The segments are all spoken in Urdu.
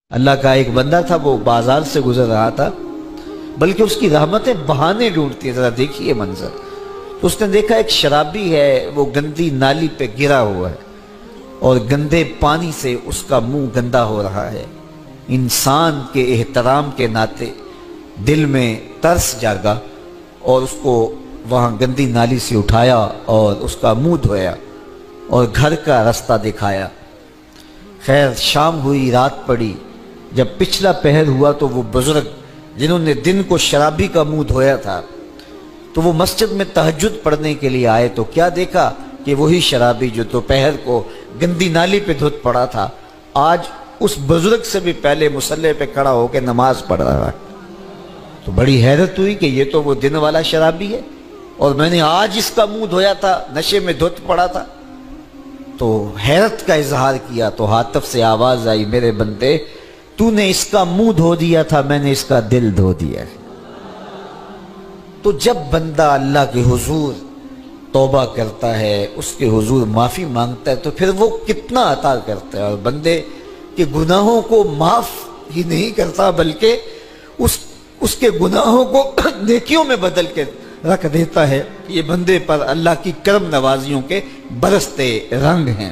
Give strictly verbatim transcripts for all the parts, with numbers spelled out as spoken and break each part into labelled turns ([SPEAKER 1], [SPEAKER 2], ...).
[SPEAKER 1] اللہ کا ایک بندہ تھا، وہ بازار سے گزر رہا تھا، بلکہ اس کی رحمتیں بہانے ڈھونڈتی ہیں۔ ذرا دیکھیے منظر۔ تو اس نے دیکھا ایک شرابی ہے، وہ گندی نالی پہ گرا ہوا ہے اور گندے پانی سے اس کا منہ گندا ہو رہا ہے۔ انسان کے احترام کے ناطے دل میں ترس جاگا اور اس کو وہاں گندی نالی سے اٹھایا اور اس کا منہ دھویا اور گھر کا رستہ دکھایا۔ خیر شام ہوئی، رات پڑی، جب پچھلا پہر ہوا تو وہ بزرگ جنہوں نے دن کو شرابی کا منہ دھویا تھا تو وہ مسجد میں تہجد پڑھنے کے لیے آئے تو کیا دیکھا کہ وہی شرابی جو دوپہر کو گندی نالی پہ دھت پڑا تھا آج اس بزرگ سے بھی پہلے مصلی پہ کھڑا ہو کے نماز پڑھ رہا ہے۔ تو بڑی حیرت ہوئی کہ یہ تو وہ دن والا شرابی ہے اور میں نے آج اس کا منہ دھویا تھا، نشے میں دھت پڑا تھا۔ تو حیرت کا اظہار کیا تو ہاتف سے آواز آئی، میرے بندے تو نے اس کا منہ دھو دیا تھا، میں نے اس کا دل دھو دیا ہے۔ تو جب بندہ اللہ کے حضور توبہ کرتا ہے، اس کے حضور معافی مانگتا ہے تو پھر وہ کتنا عطا کرتا ہے، اور بندے کے گناہوں کو معاف ہی نہیں کرتا بلکہ اس اس کے گناہوں کو نیکیوں میں بدل کے رکھ دیتا ہے۔ یہ بندے پر اللہ کی کرم نوازیوں کے برستے رنگ ہیں۔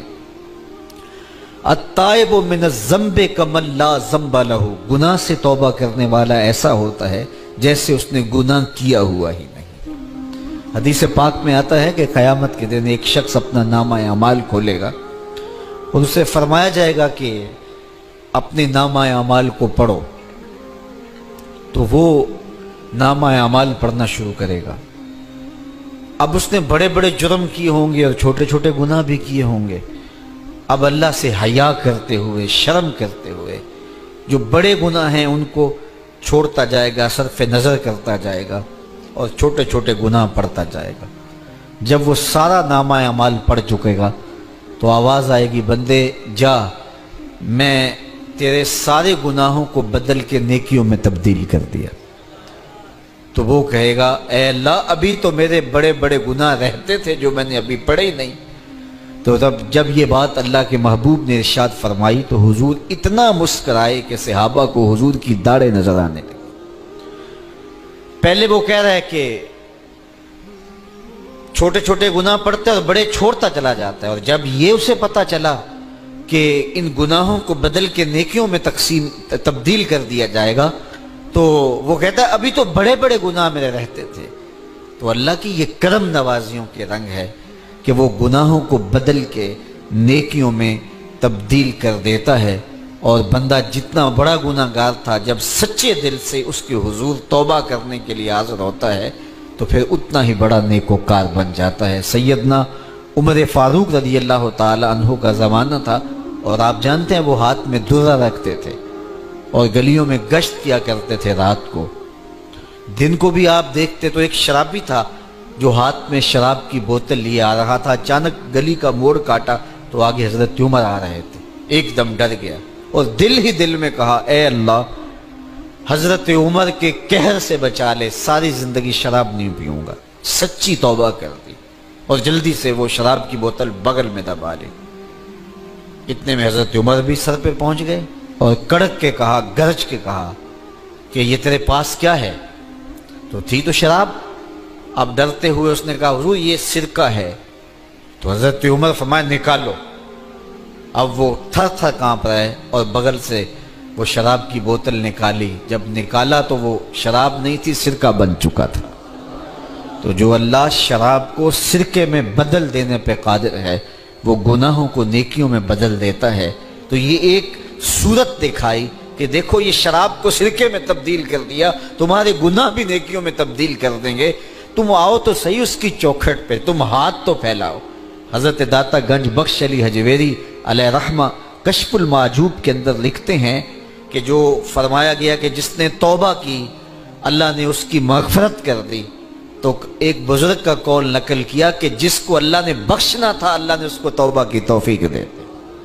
[SPEAKER 1] التائب من الذنب کمن لا ذنب لہ، گناہ سے توبہ کرنے والا ایسا ہوتا ہے جیسے اس نے گناہ کیا ہوا ہی نہیں۔ حدیث پاک میں آتا ہے کہ قیامت کے دن ایک شخص اپنا نامہ اعمال کھولے گا اور اسے فرمایا جائے گا کہ اپنے نامہ اعمال کو پڑھو، تو وہ نامہ اعمال پڑھنا شروع کرے گا۔ اب اس نے بڑے بڑے جرم کیے ہوں گے اور چھوٹے چھوٹے گناہ بھی کیے ہوں گے۔ اب اللہ سے حیا کرتے ہوئے، شرم کرتے ہوئے جو بڑے گناہ ہیں ان کو چھوڑتا جائے گا، صرف نظر کرتا جائے گا اور چھوٹے چھوٹے گناہ پڑھتا جائے گا۔ جب وہ سارا نامہ اعمال پڑھ چکے گا تو آواز آئے گی، بندے جا، میں تیرے سارے گناہوں کو بدل کے نیکیوں میں تبدیل کر دیا۔ تو وہ کہے گا، اے اللہ ابھی تو میرے بڑے بڑے گناہ رہتے تھے جو میں نے ابھی پڑھے ہی نہیں۔ تو تب جب یہ بات اللہ کے محبوب نے ارشاد فرمائی تو حضور اتنا مسکرائے کہ صحابہ کو حضور کی داڑھیں نظر آنے لگی۔ پہلے وہ کہہ رہا ہے کہ چھوٹے چھوٹے گناہ پڑھتے اور بڑے چھوڑتا چلا جاتا ہے، اور جب یہ اسے پتا چلا کہ ان گناہوں کو بدل کے نیکیوں میں تقسیم تبدیل کر دیا جائے گا تو وہ کہتا ہے ابھی تو بڑے بڑے گناہ میرے رہتے تھے۔ تو اللہ کی یہ کرم نوازیوں کے رنگ ہے کہ وہ گناہوں کو بدل کے نیکیوں میں تبدیل کر دیتا ہے، اور بندہ جتنا بڑا گناہ گار تھا جب سچے دل سے اس کے حضور توبہ کرنے کے لیے حاضر ہوتا ہے تو پھر اتنا ہی بڑا نیکوکار بن جاتا ہے۔ سیدنا عمر فاروق رضی اللہ تعالی عنہ کا زمانہ تھا اور آپ جانتے ہیں وہ ہاتھ میں درہ رکھتے تھے اور گلیوں میں گشت کیا کرتے تھے رات کو۔ دن کو بھی آپ دیکھتے تو ایک شرابی تھا جو ہاتھ میں شراب کی بوتل لیے آ رہا تھا، اچانک گلی کا موڑ کاٹا تو آگے حضرت عمر آ رہے تھے، ایک دم ڈر گیا اور دل ہی دل میں کہا، اے اللہ حضرت عمر کے قہر سے بچا لے، ساری زندگی شراب نہیں پیوں گا۔ سچی توبہ کر دی اور جلدی سے وہ شراب کی بوتل بغل میں دبا لی۔ اتنے میں حضرت عمر بھی سر پہ پہنچ گئے اور کڑک کے کہا، گرج کے کہا کہ یہ تیرے پاس کیا ہے؟ تو تھی تو شراب۔ اب ڈرتے ہوئے اس نے کہا، حضور یہ سرکہ ہے۔ تو حضرت عمر فرمایا، نکالو۔ اب وہ تھر تھر کانپ رہے اور بغل سے وہ شراب کی بوتل نکالی۔ جب نکالا تو وہ شراب نہیں تھی، سرکہ بن چکا تھا۔ تو جو اللہ شراب کو سرکے میں بدل دینے پہ قادر ہے وہ گناہوں کو نیکیوں میں بدل دیتا ہے۔ تو یہ ایک صورت دکھائی کہ دیکھو یہ شراب کو سرکے میں تبدیل کر دیا، تمہارے گناہ بھی نیکیوں میں تبدیل کر دیں گے۔ تم آؤ تو صحیح اس کی چوکھٹ پہ، تم ہاتھ تو پھیلاؤ۔ حضرت داتا گنج بخش علی حجویری علیہ رحمہ کشف المعجوب کے اندر لکھتے ہیں کہ جو فرمایا گیا کہ جس نے توبہ کی اللہ نے اس کی مغفرت کر دی، تو ایک بزرگ کا قول نقل کیا کہ جس کو اللہ نے بخشنا تھا اللہ نے اس کو توبہ کی توفیق دے دی۔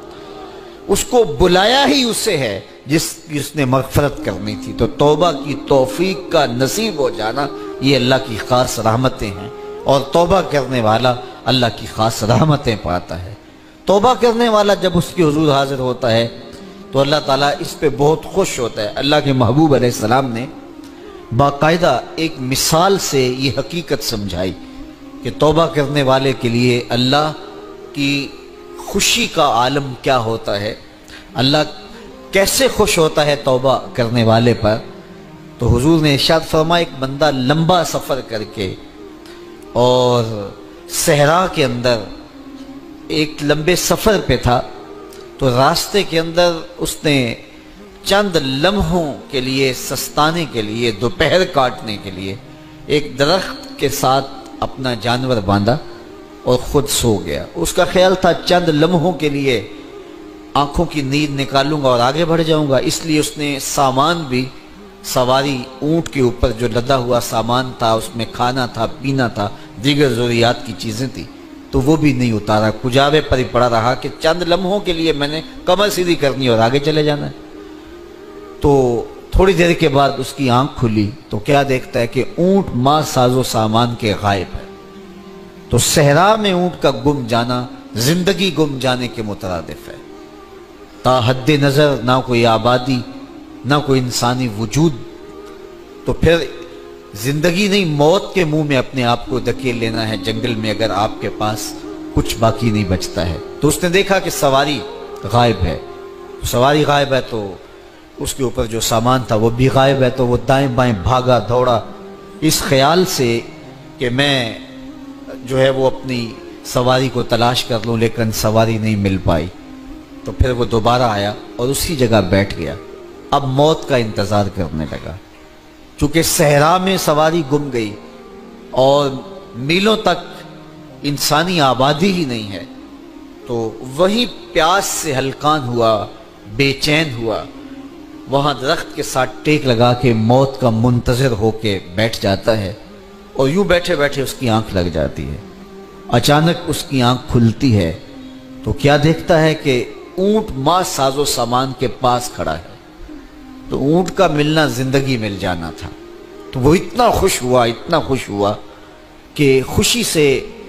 [SPEAKER 1] اس کو بلایا ہی اسے ہے جس جس نے مغفرت کرنی تھی۔ تو توبہ کی توفیق کا نصیب ہو جانا یہ اللہ کی خاص رحمتیں ہیں، اور توبہ کرنے والا اللہ کی خاص رحمتیں پاتا ہے۔ توبہ کرنے والا جب اس کے حضور حاضر ہوتا ہے تو اللہ تعالیٰ اس پہ بہت خوش ہوتا ہے۔ اللہ کے محبوب علیہ السلام نے باقاعدہ ایک مثال سے یہ حقیقت سمجھائی کہ توبہ کرنے والے کے لیے اللہ کی خوشی کا عالم کیا ہوتا ہے، اللہ کیسے خوش ہوتا ہے توبہ کرنے والے پر۔ تو حضور نے ارشاد فرمایا ایک بندہ لمبا سفر کر کے اور صحرا کے اندر ایک لمبے سفر پہ تھا، تو راستے کے اندر اس نے چند لمحوں کے لیے سستانے کے لیے دوپہر کاٹنے کے لیے ایک درخت کے ساتھ اپنا جانور باندھا اور خود سو گیا۔ اس کا خیال تھا چند لمحوں کے لیے آنکھوں کی نیند نکالوں گا اور آگے بڑھ جاؤں گا، اس لیے اس نے سامان بھی سواری اونٹ کے اوپر جو لدا ہوا سامان تھا، اس میں کھانا تھا، پینا تھا، دیگر ضروریات کی چیزیں تھی، تو وہ بھی نہیں اتارا، کجاوے پر ہی پڑا رہا کہ چند لمحوں کے لیے میں نے کمر سیدھی کرنی اور آگے چلے جانا ہے۔ تو تھوڑی دیر کے بعد اس کی آنکھ کھلی تو کیا دیکھتا ہے کہ اونٹ ماں ساز و سامان کے غائب ہے۔ تو صحرا میں اونٹ کا گم جانا زندگی گم جانے کے مترادف ہے۔ تا حد نظر نہ کوئی آبادی، نہ کوئی انسانی وجود، تو پھر زندگی نہیں موت کے منہ میں اپنے آپ کو دھکیل لینا ہے جنگل میں، اگر آپ کے پاس کچھ باقی نہیں بچتا ہے۔ تو اس نے دیکھا کہ سواری غائب ہے، سواری غائب ہے تو اس کے اوپر جو سامان تھا وہ بھی غائب ہے، تو وہ دائیں بائیں بھاگا دوڑا اس خیال سے کہ میں جو ہے وہ اپنی سواری کو تلاش کر لوں، لیکن سواری نہیں مل پائی۔ تو پھر وہ دوبارہ آیا اور اسی جگہ بیٹھ گیا، اب موت کا انتظار کرنے لگا۔ چونکہ صحرا میں سواری گم گئی اور میلوں تک انسانی آبادی ہی نہیں ہے، تو وہی پیاس سے ہلکان ہوا، بے چین ہوا، وہاں درخت کے ساتھ ٹیک لگا کے موت کا منتظر ہو کے بیٹھ جاتا ہے، اور یوں بیٹھے بیٹھے اس کی آنکھ لگ جاتی ہے۔ اچانک اس کی آنکھ کھلتی ہے تو کیا دیکھتا ہے کہ اونٹ ماں ساز و سامان کے پاس کھڑا ہے۔ تو اونٹ کا ملنا زندگی مل جانا تھا، تو وہ اتنا خوش ہوا، اتنا خوش ہوا کہ خوشی سے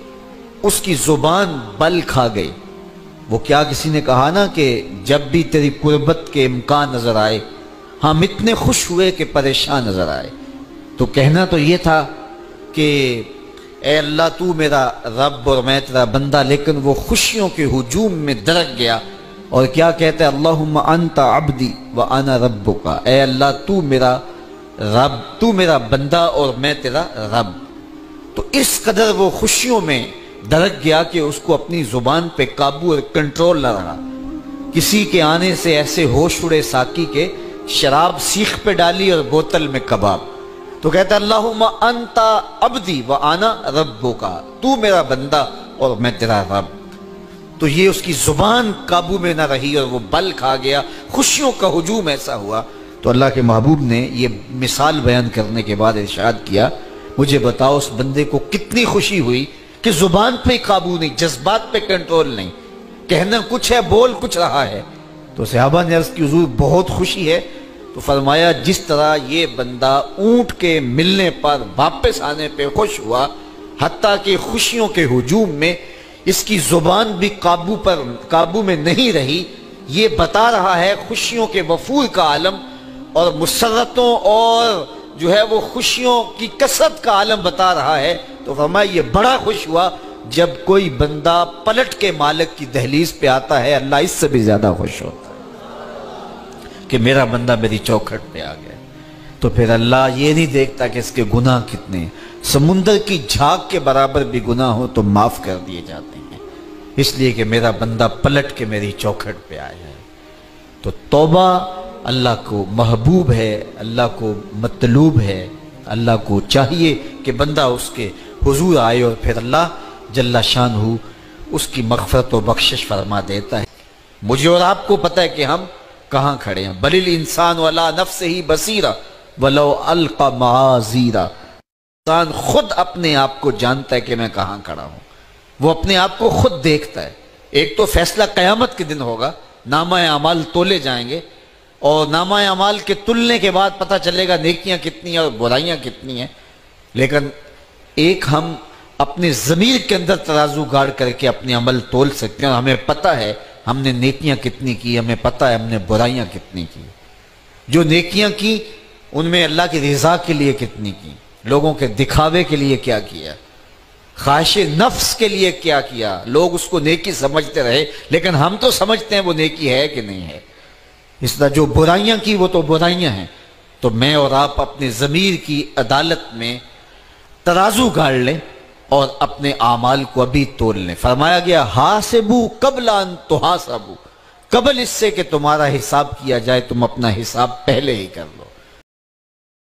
[SPEAKER 1] اس کی زبان بل کھا گئی۔ وہ کیا کسی نے کہا نا کہ جب بھی تیری قربت کے امکان نظر آئے ہم اتنے خوش ہوئے کہ پریشان نظر آئے۔ تو کہنا تو یہ تھا کہ اے اللہ تو میرا رب اور میں تیرا بندہ، لیکن وہ خوشیوں کے ہجوم میں درک گیا اور کیا کہتا ہے، اللہم انت عبدی وانا ربک، اے اللہ تو میرا رب، تو میرا بندہ اور میں تیرا رب۔ تو اس قدر وہ خوشیوں میں درک گیا کہ اس کو اپنی زبان پہ قابو اور کنٹرول نہ رہا۔ کسی کے آنے سے ایسے ہوش اڑے ساقی کے، شراب سیخ پہ ڈالی اور بوتل میں کباب۔ تو کہتا ہے اللہم انت عبدی وانا ربک، تو میرا بندہ اور میں تیرا رب۔ تو یہ اس کی زبان قابو میں نہ رہی اور وہ بل کھا گیا، خوشیوں کا ہجوم ایسا ہوا۔ تو اللہ کے محبوب نے یہ مثال بیان کرنے کے بعد ارشاد کیا، مجھے بتاؤ اس بندے کو کتنی خوشی ہوئی کہ زبان پہ قابو نہیں، جذبات پہ کنٹرول نہیں، کہنا کچھ ہے بول کچھ رہا ہے۔ تو صحابہ نے عرض کی حضور بہت خوشی ہے۔ تو فرمایا جس طرح یہ بندہ اونٹ کے ملنے پر واپس آنے پہ خوش ہوا، حتیٰ کہ خوشیوں کے ہجوم میں اس کی زبان بھی قابو پر قابو میں نہیں رہی، یہ بتا رہا ہے خوشیوں کے وفور کا عالم اور مسرتوں اور جو ہے وہ خوشیوں کی کثرت کا عالم بتا رہا ہے۔ تو فرمایا یہ بڑا خوش ہوا جب کوئی بندہ پلٹ کے مالک کی دہلیز پہ آتا ہے، اللہ اس سے بھی زیادہ خوش ہوتا ہے کہ میرا بندہ میری چوکھٹ پہ آ گیا۔ تو پھر اللہ یہ نہیں دیکھتا کہ اس کے گناہ کتنے ہیں، سمندر کی جھاگ کے برابر بھی گناہ ہو تو معاف کر دیے جاتے ہیں، اس لیے کہ میرا بندہ پلٹ کے میری چوکھٹ پہ آیا ہے۔ تو توبہ اللہ کو محبوب ہے، اللہ کو مطلوب ہے، اللہ کو چاہیے کہ بندہ اس کے حضور آئے اور پھر اللہ جل شانہ اس کی مغفرت و بخشش فرما دیتا ہے۔ مجھے اور آپ کو پتہ ہے کہ ہم کہاں کھڑے ہیں، بل الانسان علی نفسہ بصیرہ ولو القی معاذیرہ، انسان خود اپنے آپ کو جانتا ہے کہ میں کہاں کھڑا ہوں، وہ اپنے آپ کو خود دیکھتا ہے۔ ایک تو فیصلہ قیامت کے دن ہوگا، نامہ اعمال تولے جائیں گے اور نامہ اعمال کے تلنے کے بعد پتہ چلے گا نیکیاں کتنی ہیں اور برائیاں کتنی ہیں۔ لیکن ایک ہم اپنے ضمیر کے اندر ترازو گاڑ کر کے اپنے عمل تول سکتے ہیں، اور ہمیں پتہ ہے ہم نے نیکیاں کتنی کی، ہمیں پتہ ہے ہم نے برائیاں کتنی کی. جو نیکیاں کی ان میں اللہ کی رضا کے لیے کتنی کی، لوگوں کے دکھاوے کے لیے کیا کیا، خواہش نفس کے لیے کیا کیا. لوگ اس کو نیکی سمجھتے رہے لیکن ہم تو سمجھتے ہیں وہ نیکی ہے کہ نہیں ہے. اس طرح جو برائیاں کی وہ تو برائیاں ہیں. تو میں اور آپ اپنے ضمیر کی عدالت میں ترازو گاڑ لیں اور اپنے اعمال کو ابھی تول لیں. فرمایا گیا حاسبو قبل ان تحاسبو، قبل اس سے کہ تمہارا حساب کیا جائے تم اپنا حساب پہلے ہی کر لو.